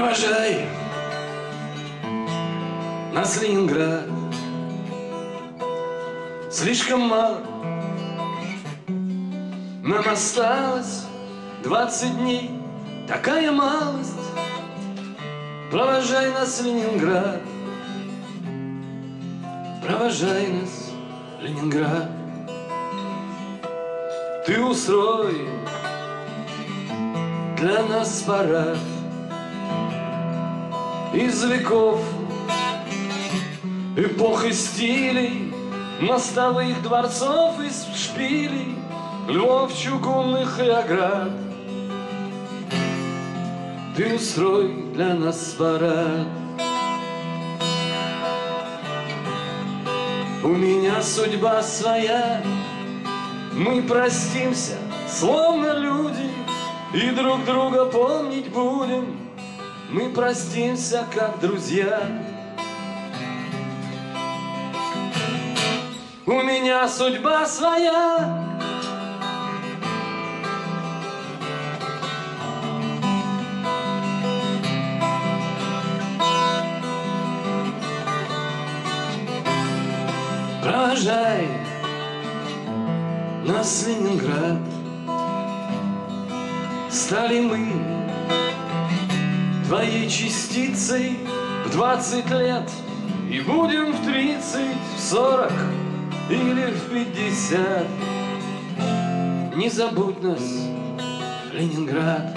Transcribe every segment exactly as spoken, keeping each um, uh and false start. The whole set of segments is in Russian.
Провожай нас, Ленинград. Слишком мало нам осталось, двадцать дней, такая малость. Провожай нас, Ленинград. Провожай нас, Ленинград. Ты устрой для нас парад из веков, эпох и стилей, мостовых дворцов из шпилей, львов чугунных и оград. Ты устрой для нас парад. У меня судьба своя, мы простимся, словно люди, и друг друга помнить будем. Мы простимся, как друзья. У меня судьба своя. Провожай нас, Ленинград. Стали мы твоей частицей в двадцать лет, и будем в тридцать, в сорок или в пятьдесят. Не забудь нас, Ленинград.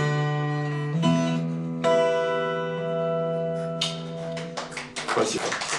Спасибо.